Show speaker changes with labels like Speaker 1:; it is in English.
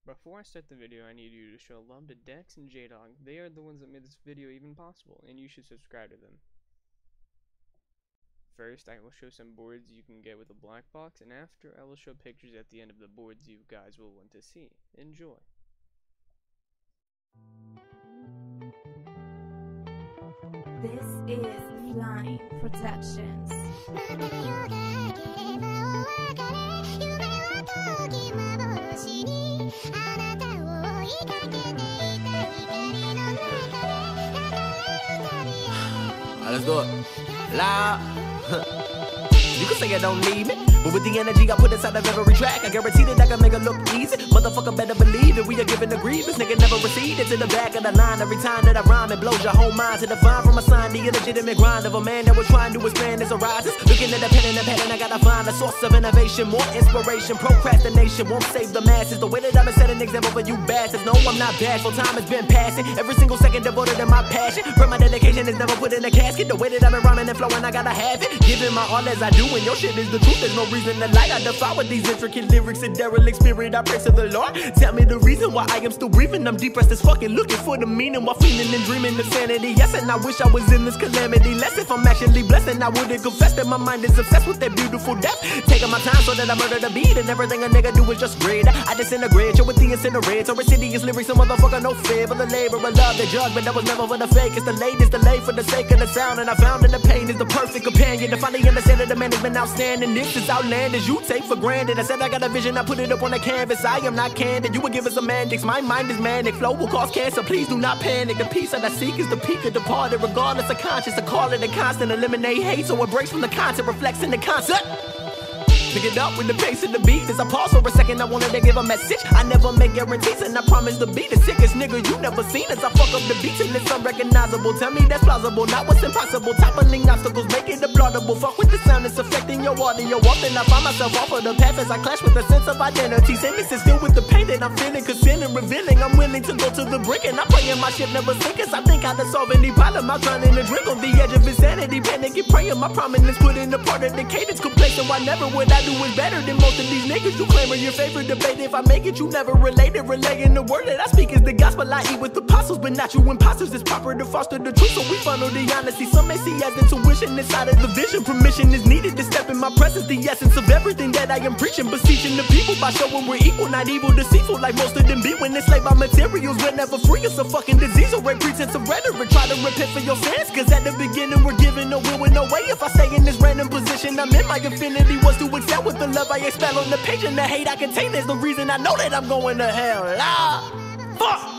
Speaker 1: Before I start the video, I need you to show love to Dex and J-Dog. They are the ones that made this video even possible, and you should subscribe to them. First, I will show some boards you can get with a black box, and after, I will show pictures at the end of the boards you guys will want to see. Enjoy!
Speaker 2: This is Flying Productions.
Speaker 3: Let's do it. Loud. You can say I don't need me, but with the energy I put inside of every track, I guarantee that I can make it look easy. Motherfucker better believe that we are giving the grievance. Nigga never receded to the back of the line. Every time that I rhyme, it blows your whole mind. To define from a sign the illegitimate grind of a man that was trying to expand his horizons. Looking at the pen and the pattern, I gotta find a source of innovation, more inspiration. Procrastination won't save the masses. The way that I've been setting an example for you bastards. No, I'm not bashful. Time has been passing. Every single second devoted to my passion. But my dedication is never put in a casket. The way that I've been rhyming and flowing, I gotta have it. Giving my all as I do, and your shit is the truth. There's no reason to lie. I defy with these intricate lyrics and derelict spirit. I pray to the Lord. Tell me the reason why I am still breathing. I'm depressed as fucking looking for the meaning while feeling and dreaming of sanity. Yes, and I wish I was in this calamity. Less if I'm actually blessed, and I wouldn't confess that my mind is obsessed with that beautiful death. Taking my time so that I murder the beat, and everything a nigga do is just great. I disintegrate you with the incinerator. Insidious lyrics, a motherfucker no fear for the labor of love they judge, but that was never for the fake. It's delayed for the sake of the sound, and I found that the pain is the perfect companion. To finally understand that the man has been outstanding. This is outlandish, you take for granted. I said I got a vision, I put it up on the canvas. I am not candid, you would give us semantics. My mind is manic, flow will cause cancer. Please do not panic. The peace that I seek is the peak of departed. Regardless of conscience, I call it a constant. Eliminate hate, so it breaks from the content, reflects in the concept. Pick it up with the pace of the beat. As I pause for a second, I wanted to give a message. I never make guarantees, and I promise to be the sickest nigga you never seen. As I fuck up the beat till it's unrecognizable. Tell me that's plausible, not what's impossible. Toppling obstacles, make it applaudable. Fuck with the sound, it's affecting your audio. Often I find myself off of the path as I clash with a sense of identity. Sentences filled with the pain that I'm feeling, concealing, revealing. I'm willing to go to the brink, and I'm praying my ship never sink. As I think how to solve any problem, I'm trying to drink on the edge of insanity. Panic and praying, my prominence put in a part of the cadence. Complacent, why never would I do it better than most of these niggas? You claiming your favorite debate. If I make it, you never related. Relaying the word that I speak is the gospel. I eat with the apostles, but not you imposters. It's proper to foster the truth, so we funnel the honesty. Some may see as intuition inside of the vision. Permission is needed to step in my presence. The essence of everything that I am preaching, beseeching the people by showing we're equal, not evil, deceitful like most of them be. When enslaved by materials, we're never free. It's a fucking disease or a pretense of rhetoric. Try to repent for your sins, cause at the beginning we're giving no will with no way. If I stay in this random position I'm in, my infinity was to excel with the love I expel on the page, and the hate I contain is the reason I know that I'm going to hell. Ah, fuck.